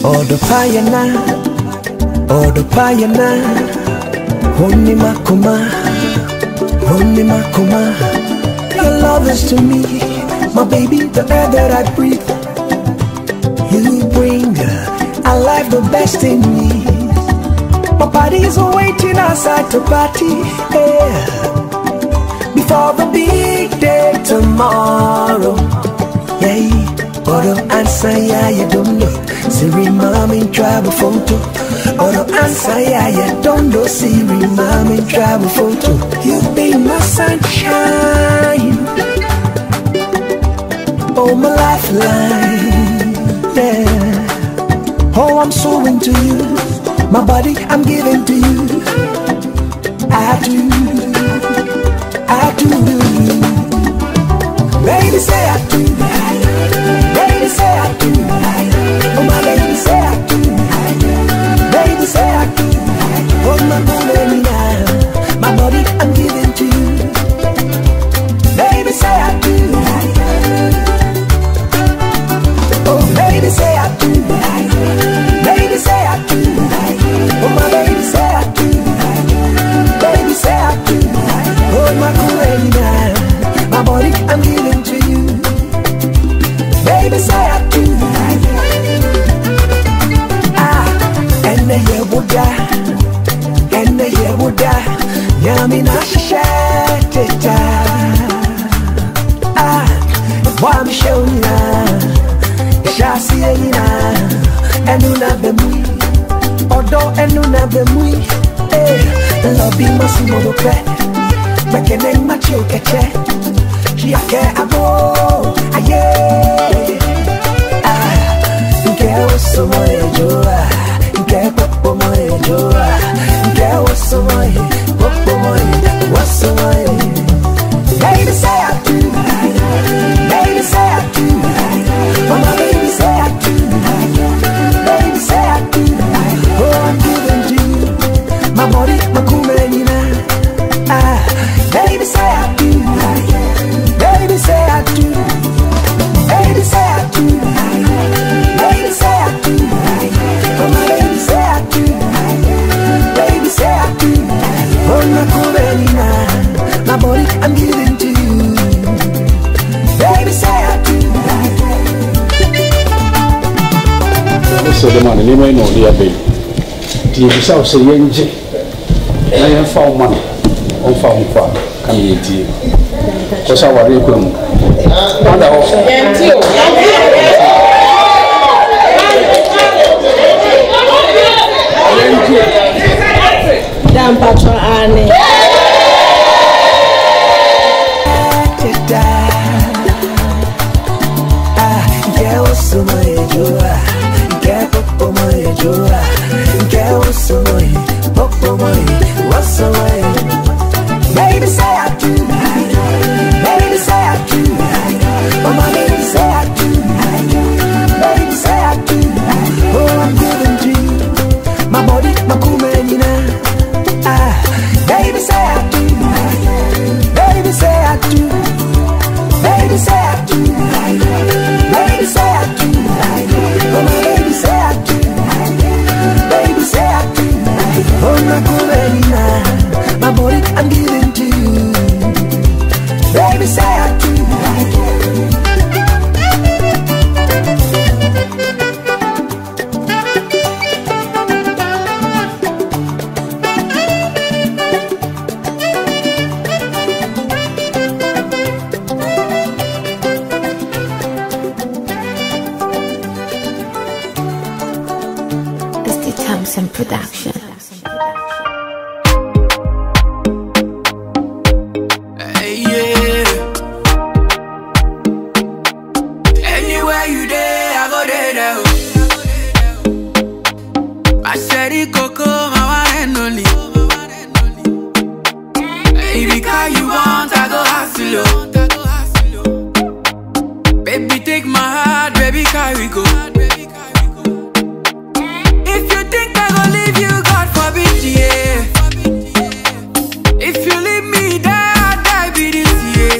Oh, the payana, Honey Makuma. Your love is to me, my baby, the air that I breathe. You bring alive the best in me. My body's waiting outside to party, yeah. Before the big day tomorrow, yeah. But don't answer, yeah, you don't know. Siri mom in travel photo. But don't answer, yeah, you don't know. Siri mom in travel photo. You be my sunshine, oh my lifeline, yeah. Oh, I'm so into you. My body, I'm giving to you. I do. Baby, say I do. Baby, say I do. Oh, my baby, say I do. Baby, say I do. Oh, my baby, now. My body, I'm giving to you. Baby, say I do. Oh, baby, say I do. Baby, say I do. Oh, my baby, say I do. Baby, say I do. Oh, my baby, now. My body, I'm giving to you. Baby, say I do. And the year would die. And the year would die. Yami na shashata. Why I'm showing ya. Shasi ya. Enuna bemui. Odo enuna bemui. Love be massimo do pe. Mekene macho keche. Yake abo. Aye. Nke oso moye joa. Nke popo moye joa. Nke oso moye. Popo moye. Oso moye. Baby say I do. Baby say I do. Mama baby say I do. Baby say I do. Oh, I'm giving to you. My body, my kumenina. Baby say I do. Baby say I do. Baby say I do. Baby say I do. Oh, my baby say I do. Baby say I do. Oh, my kumenina. My body, I'm giving to you. Baby say I do. So the man, you may know the baby. The yourself say yenje. Na yen found man. On found far. Come here, dear. Because I worry with him. Damn patron Annie. Baby say I do. Baby say I do. Oh, my baby say I do. Baby say I do. Oh, I'm giving to you. My body, my kumenina. Baby say I do. Baby say I do. Baby say I do. Baby say I do. Oh, my baby say I do. Baby say I do. Oh, my kumenina. My body, I'm giving to you. Baby say I do. Production. Hey, yeah. Anywhere you there, I go there. I said it, Coco, my one and only. Baby, car you want, I go hustle. Baby, take my heart, baby, carry go. If you leave me there, I'll die be this year.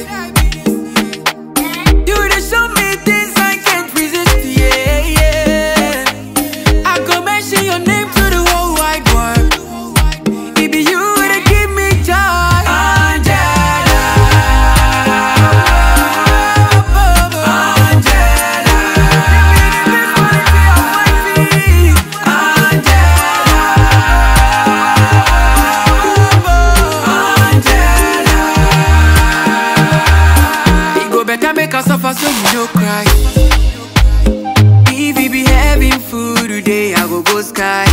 You just show me things I can't resist, yeah, yeah. suffer so you no cry. If you be having food today, I go sky.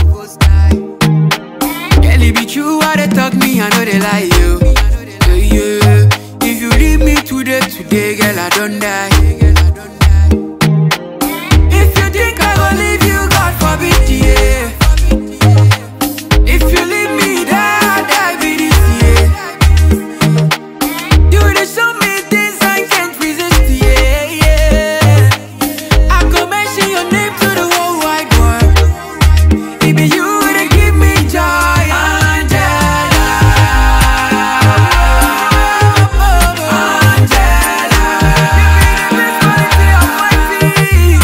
Girl, it be true what they talk me, I know they lie you. Yeah. If you leave me today, girl, I don't die. If you think I go leave you, God forbid, yeah. If you leave me, die be this year. You dey show me things I can't resist, yeah. I go mention your name to the whole wide world. It be you that give me joy, Angela. Angela, you be the best quality of my feet,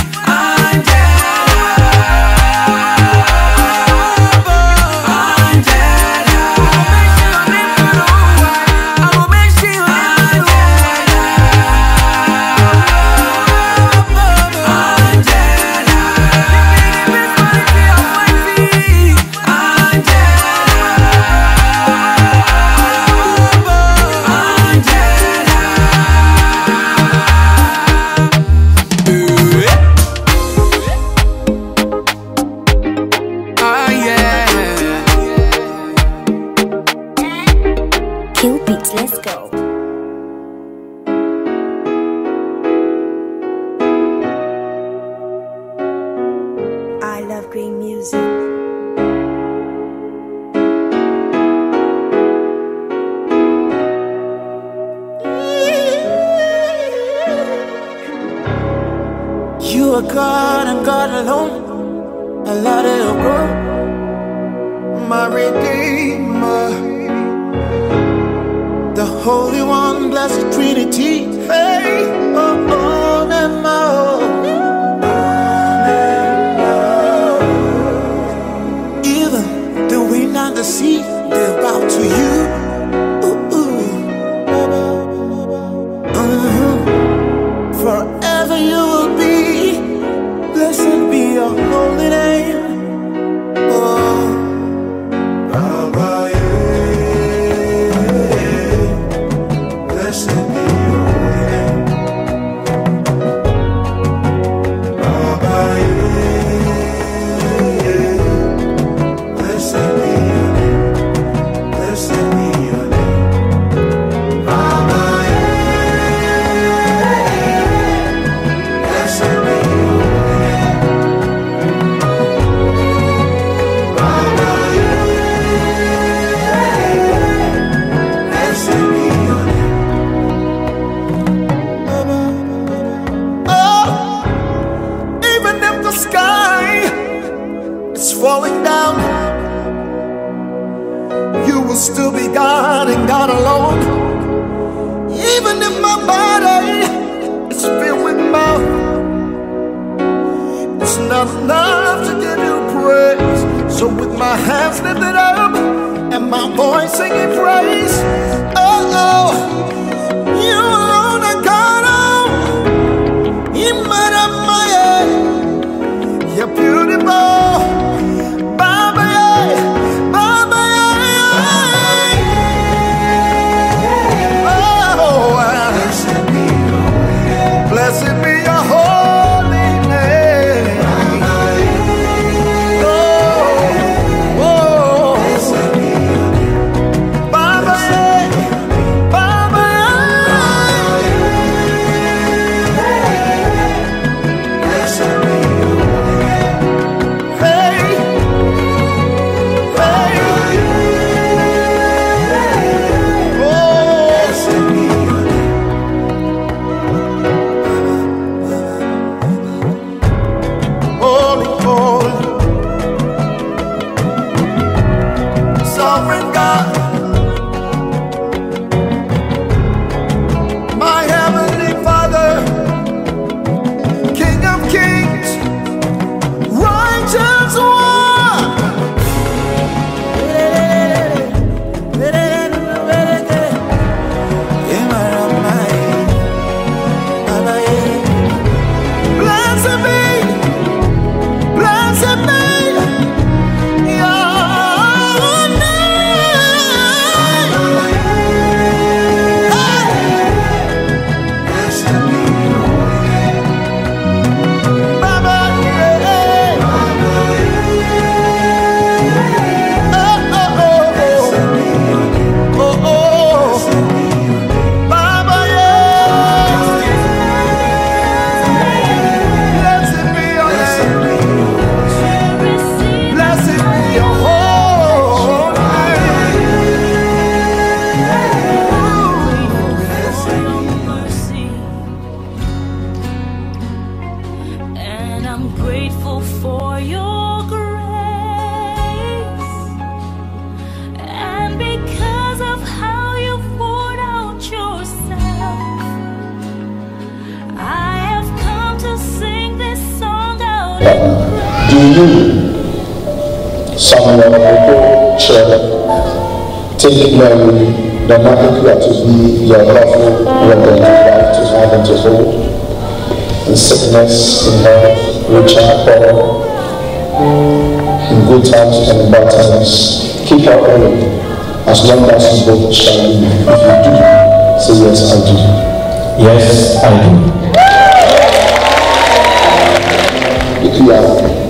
Let's go. I love green music. You are God and God alone. I let it go, my Redeemer, the Holy One, Blessed Trinity. Hey, oh, oh, and my own. Even the wind and the sea, they bow to you. Ooh, ooh. Forever you will be. Blessed be your holy name. Oh, Baba, yeah. Blessed be your holy name. Baba, yeah. Blessed be your name. Blessed be your name. Baba, yeah. Blessed be your falling down, you will still be God and God alone. Even if my body is filled with mouth, it's not enough to give you praise. So with my hands lifted up and my voice singing praise, oh, oh, you alone are God, oh, you might have my head, you're beautiful. Blessed be your holy name. Oh, oh. Blessed be your name. Baba, Baba, I'm grateful for your grace, and because of how you poured out yourself, I have come to sing this song out in praise. Do you, someone who share, take Mary, the mother to be your lawful weapon wife to have and to hold, in sickness, in health, rich and poor, in good times and in bad times? Keep her own, as long as you both shall live. If you do, say yes, I do. Yes, I do. If you are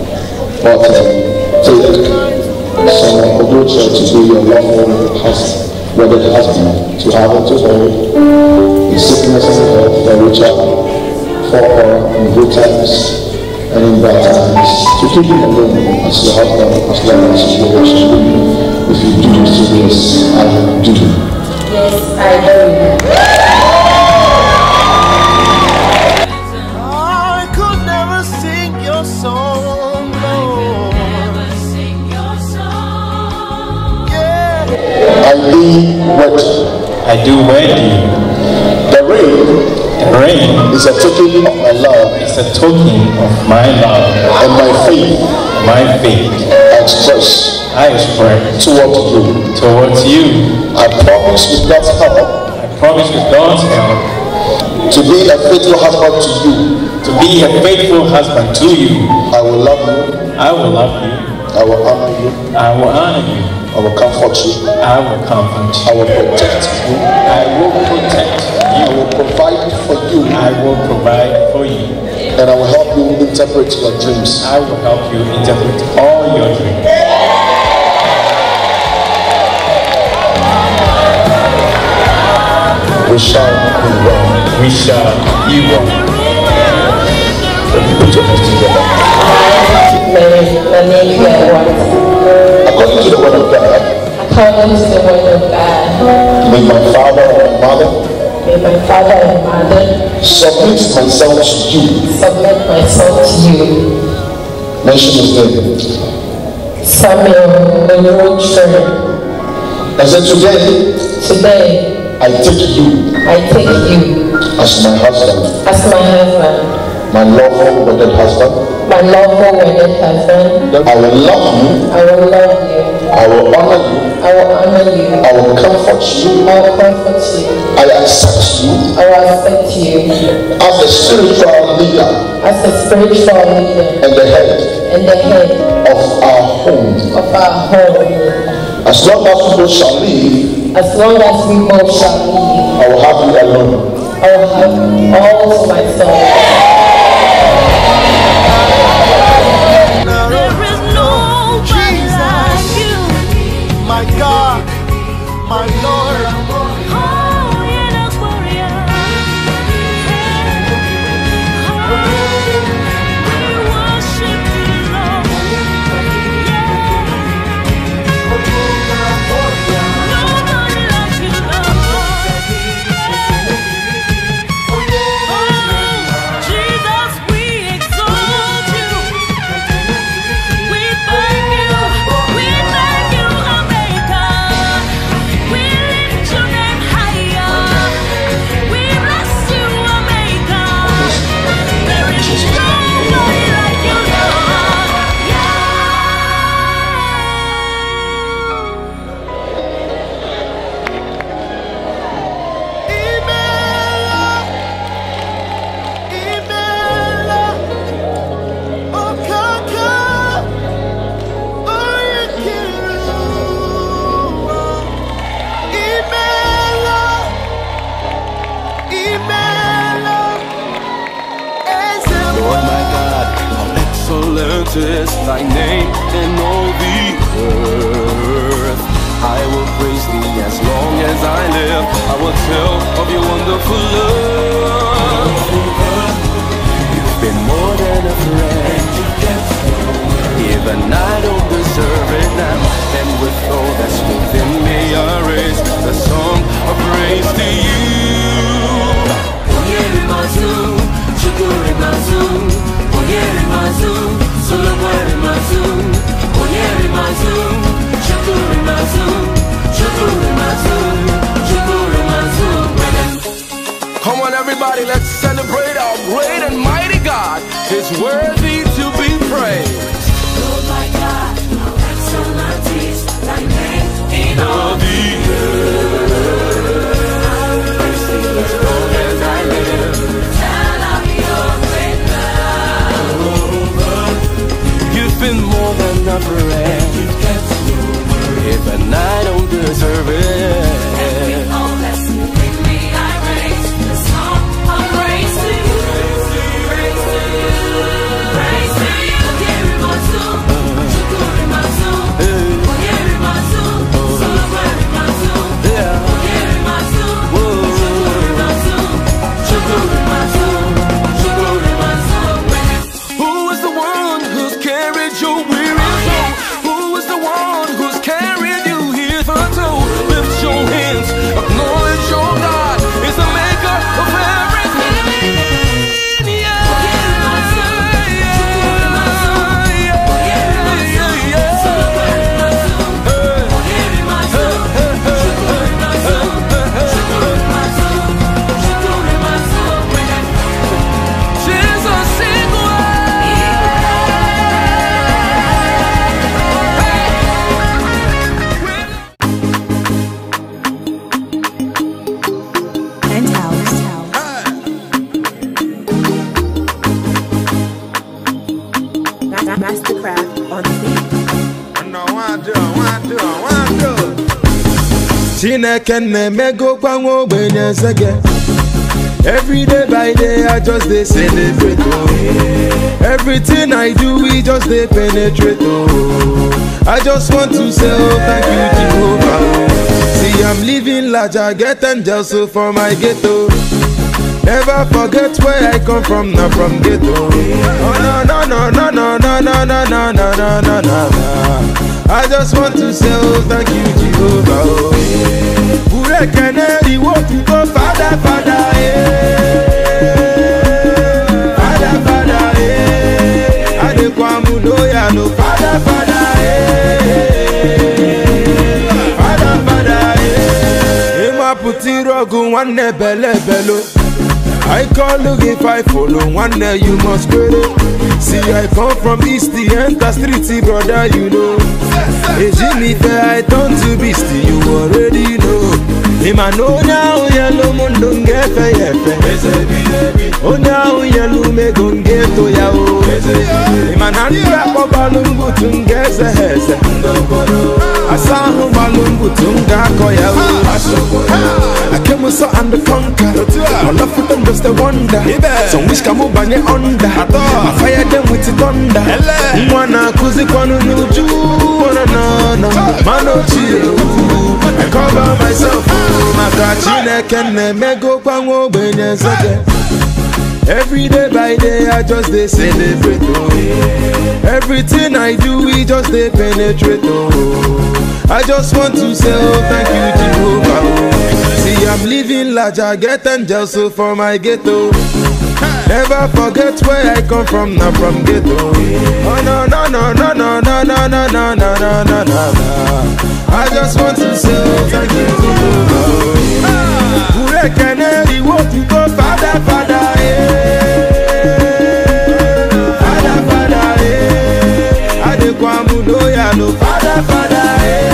take someone who go church to be your lawful husband, wedded husband, to have and to hold, in sickness and health, for richer, for her, in good times and in bad times, to keep him alone as your husband, as long as you worship him. If you do, say yes, I do. Yes, I do. I could never sing your song, Lord. Yeah. I do what? I do wed you. The ring The ring is a token of my love is a token of my love and my faith my faith I express towards you. I promise with God's help to be a faithful husband to you. I will love you. I will honor you. I will comfort you. I will protect you. I will provide for you. And I will help you interpret your dreams. I will help you interpret all your dreams. We shall be well. We shall be well. Put your hands together. According to the word of God. May my father and my mother submit myself to you. Mention his name. Samuel. I said today I take you as my husband. My lawful wedded husband. I will love you. I will honor you. I will comfort you. I accept you. As a spiritual leader. And the head of our home. As long as we both shall live, I will have you alone. I will have all to myself. My God, my Lord. Is thy name in all the earth. I will praise thee as long as I live. I will tell of your wonderful love. You've been more than a friend. Even I don't deserve it now. And with all that's within me, I raise the song of praise to you. celebrate our great and mighty God. He's worthy to be praised. Lord my God, how excellent is thy name in all the earth. How mercy is long as I live. Tell of your greatness. You've been more than a friend. You've kept your word. Even I don't deserve it. Every all that's within me I raise the song of praise to you. Praise to you. Praise to you. Forgive my soul. Forgive my soul. Forgive my soul. Forgive my soul. Forgive my soul. Forgive my soul. Forgive my soul. Forgive my soul. Who is the one who's carried your weary soul? Who is the one who's carried you hitherto? Lift your hands, acknowledge your God is the maker of everything. Yeah. Forgive my soul. Forgive my soul. Forgive my soul. Forgive my soul. Forgive my soul. Forgive my soul. Forgive my soul. Forgive my soul. Jesus, sing Mastercraft on the beat. Chineke na-emego kwanwe ogbenye nsege. Every day by day I just dey celebrate oh. Everything I do we just dey penetrate oh. I just want to say oh thank you Jehovah oh. See I'm living large, I get angels so for my ghetto. Never forget where I come from, not from ghetto. Oh no no no no no no no no no no no no no. I just want to say oh thank you Jehovah oh. Ure keneri wo tu go Father Father Father Father Adekwamu loya no Father Father Father Father Ema putirogu wane bele belo. I call look if I follow one day you must credit. See I come from East the enter street brother you know. Hey Jimmy fair I turn to beast you already know. Him I know now yellow moon don't get fair. Oh now yellow me gon get to ya oh. Him I hand rap a balloon button gets a head. I saw him balloon button ga koya oh. I came with so and the conquer. All of them just a wonder. Some wish come up and under. I fire them with the thunder. Mwana kuzi kwanu nuju. No mano chill. I cover myself. Makachine kenne mego kwango benye nsege. Every day by day I just dey celebrate oh. Everything I do we just dey penetrate oh. I just want to say oh thank you Jehovah oh. See I'm living large, I get angels so for my ghetto. Never forget where I come from, not from ghetto. Oh no no no no no no no no no no no no no. I just want to say oh thank you Jehovah oh. Ure keneri wo tu go Father Father Father Father Adekwamu loya no Father Father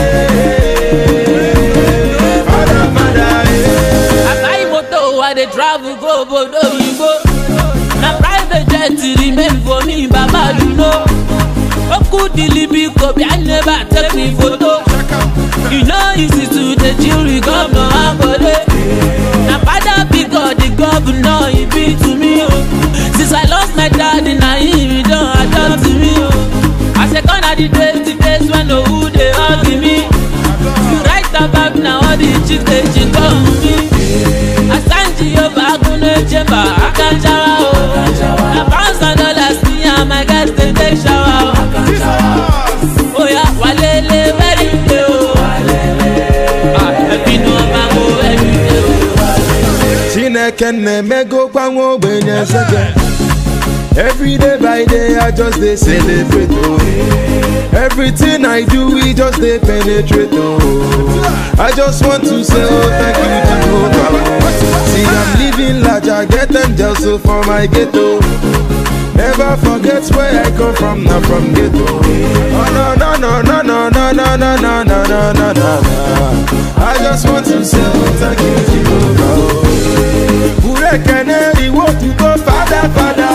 Father Father I buy moto, I dey travel go Bodo Yibo. Na private jet remain for me, Baba you know. Oku dilibi kobi, I never take me photo. You know easy to the jury governor Ambode. Na father because the governor he be to me oh. Since I lost my daddy, now he don't adopt to me oh. I say gonna the days when no who they hug me. You write about now all the chicks they cheat on me. I stand you back on the chamber, I can't shower oh. Na pounds and dollars me and my guys they take shower oh. Oh yeah, walele very day oh. If you know my go every day oh. Chineke na-emego kwanwe ogbenye nsege. Every day by day, I just they celebrate, oh. Everything I do, we just they penetrate, oh. I just want to say, oh, thank you, Jehovah. See, I'm living large, I get angels so for my ghetto. Never forget where I come from, not from ghetto. Oh, no, no, no, no, no, no, no, no, no, no, no, no, no. I just want to say, oh, thank you, Jehovah. Ure keneri wo to go, Father, Father,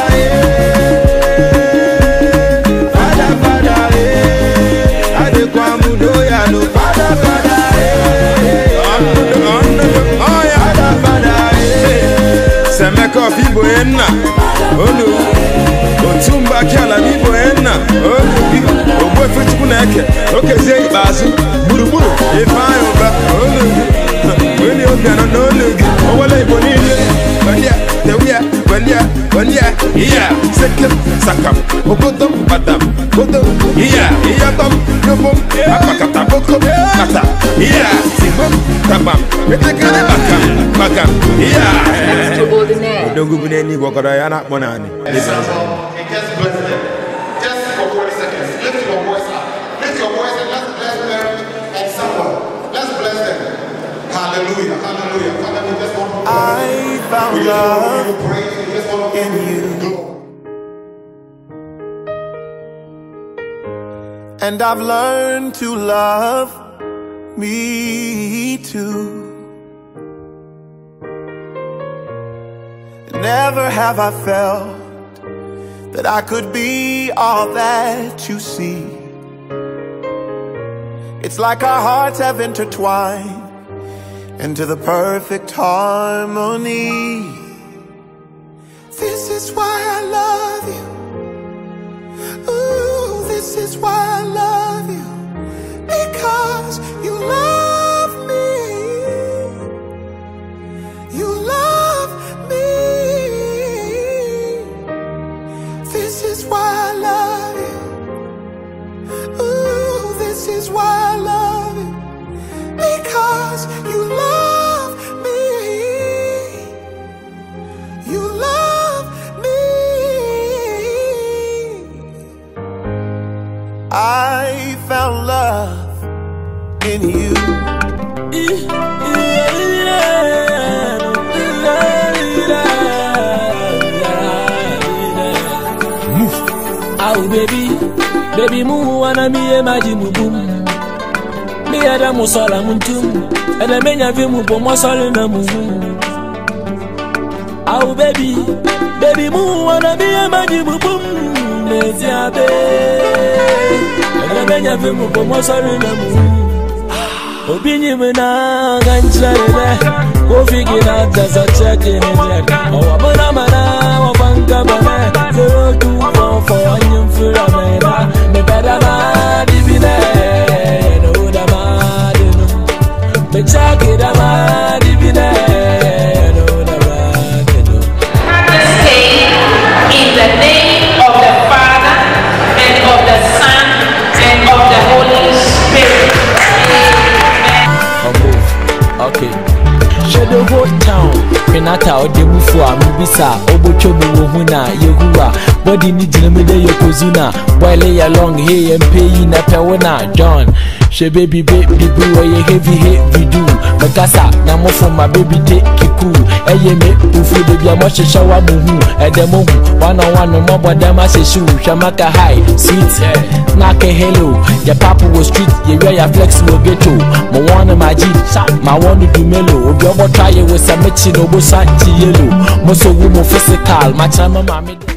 Father, Father, Adekwamu no ya no, Father, Father, Father, Father, Semeko fibo enna, Olu, Otumba kiala fibo enna, Olu, Ogwe fitu neke, Oke zei bazu, Buru buru, Ifayo ba, Olu, Wili obiano no lugi, Owale ibonile, Wanya, Tewia, Wanya, yeah, Sekem, Sakam, Ogodom, Badam, Godom, yeah, Yabam, Yobom, Apakata, Boko, Kata, yeah, Simon, Tabam, Metakane Bakam, yeah. Don't go in any Wakarayana Monani. It just bless them. Just for 40 seconds. Lift your voice up. Lift your voice and let's bless them and someone. Let's bless them. Hallelujah. Hallelujah. Father, we just want to pray. I found love in you. And I've learned to love me too. Never have I felt that I could be all that you see. It's like our hearts have intertwined into the perfect harmony. This is why I love you. Ooh, this is why I love you. Because you love me. You love me. This is why I love you. Ooh, this is why I love you. Because you love me. You love me. I found love in you. Oh baby mu wana mi emaji mu boom. Mi ada mu sola muntum, ada menya vi mu bo mo sole na mu. Oh baby mu wana mi emaji mu boom. Mezi abe, ada menya vi mu bo mo sole na mu. Obinyi mena ganchare, go figure out that's a check in it. Oh abana mana, wabanga bana, 024 anyum fura mena, me better ma divine, no da ma dino, me check it ma divine, no da ma dino. This day, in the name of the Father and of the Son and of the Holy Spirit. Okay. Shadow whole town. Penata or Demufa, Mubisa, Obochobu Huna, Yehua, body needs Lemide Yokozuna, boy lay along here and pay in a Pewana, John. She baby boo, a heavy do. Magasa, Namo for my baby take Kiku, Ayeme, who feel the Yamasha shower muhu, at the mohu, 101 no more but Damasa shoe, Shamaka high, sweet, Naka hello, your papa was street, you wear your flexible ghetto, Moana my jeep, my one to do mellow, or your try with some Mechino Santi yellow, Moso woman physical, my time, mammy.